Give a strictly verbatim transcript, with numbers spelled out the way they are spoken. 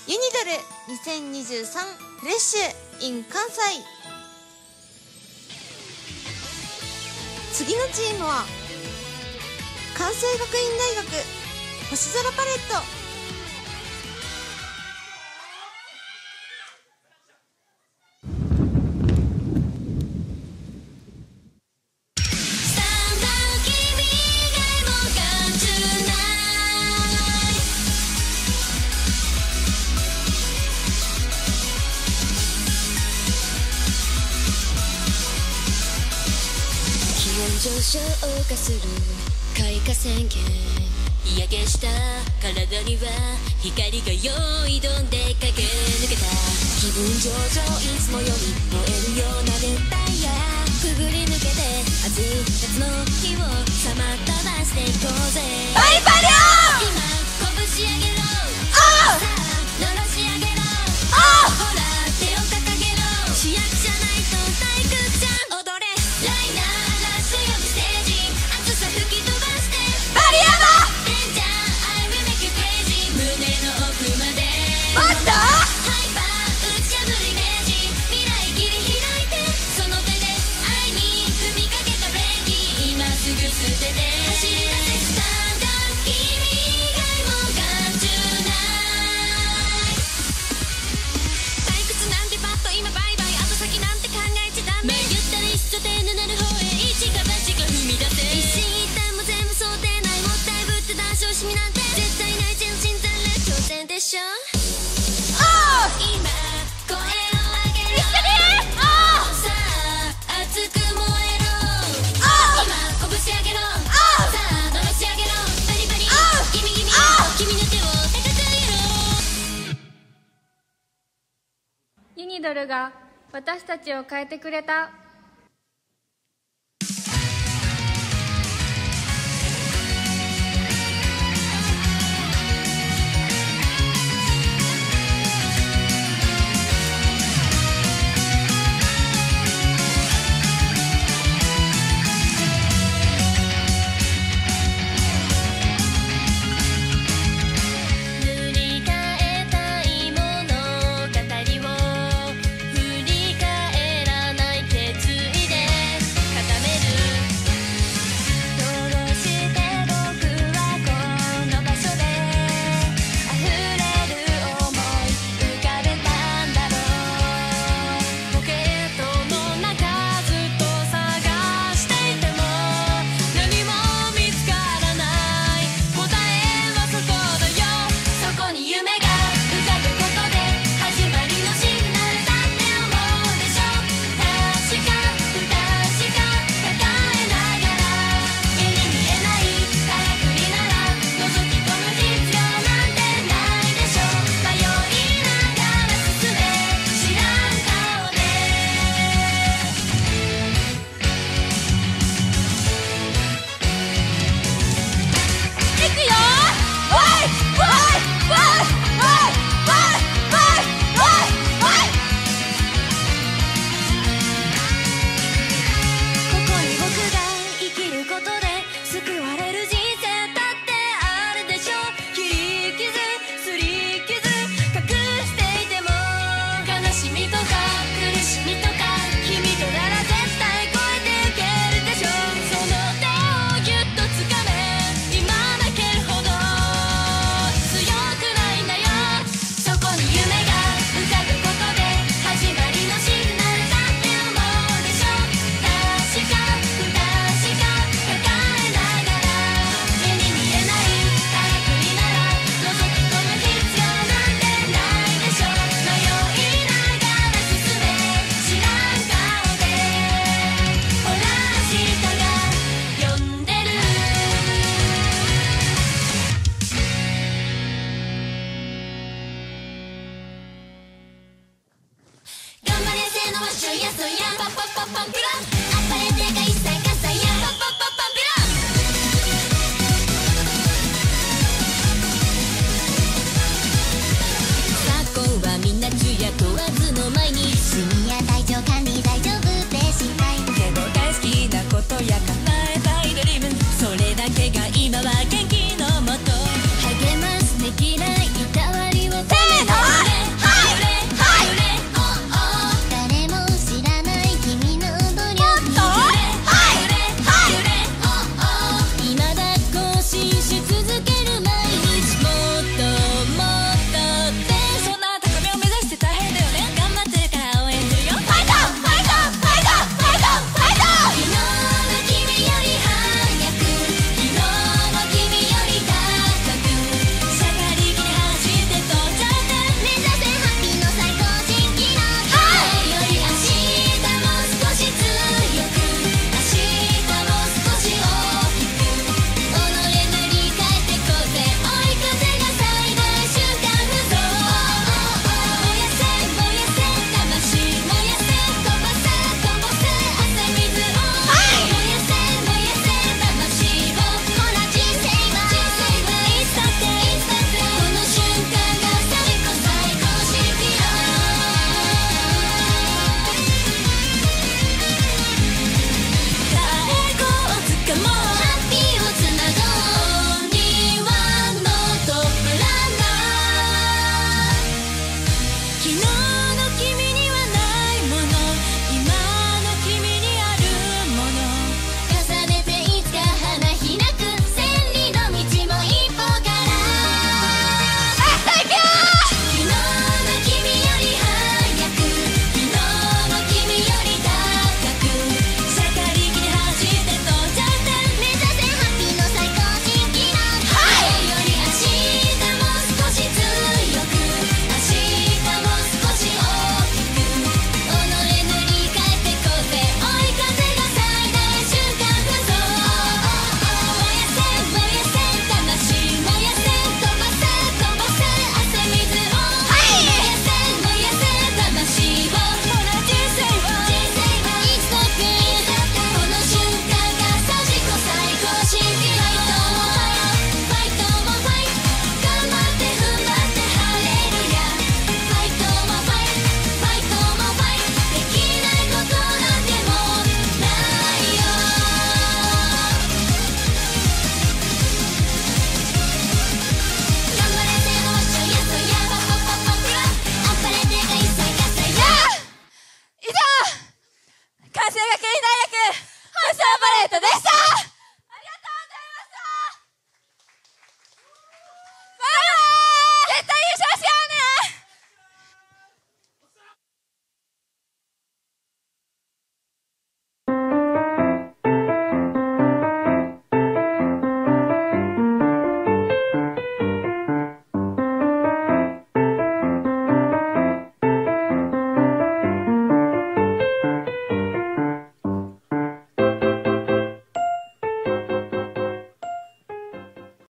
ユニドルにせんにじゅうさんフレッシュ in 関西。次のチームは関西学院大学星空パレット。 上昇化する開花宣言、日焼けした体には光が用意どんで駆け抜けた。気分上々いつもより燃えるような熱帯夜くぐり抜けて熱い夏の日をさまたばしていこうぜ。 バリバリオー今拳上げろ、 あさあのろし上げろ、 あほら手を掲げろ、主役じゃないと体育ちゃん踊れ。ライナー強くステージ熱さ吹き飛ばしてバリヤバデンジャー I will make you crazy 胸の奥までもっとハイパー打ち破るイメージ未来切り開いてその手で愛に踏みかけたブレーキ今すぐ捨てて走り出せスタンダー君以外も眼中ない退屈なんてパッと今バイバイ後先なんて考えちゃダメゆったり一緒でぬなる方へ一か八か踏み出せ一心一胆も全部想定内もったいぶって談笑しみなんて絶対ない全身全霊挑戦でしょ。今声を上げろさあ熱く燃えろ今拳上げろさあのろし上げろバリバリギミギミ君の手を高く上げろ。 ユニドルが私たちを変えてくれた。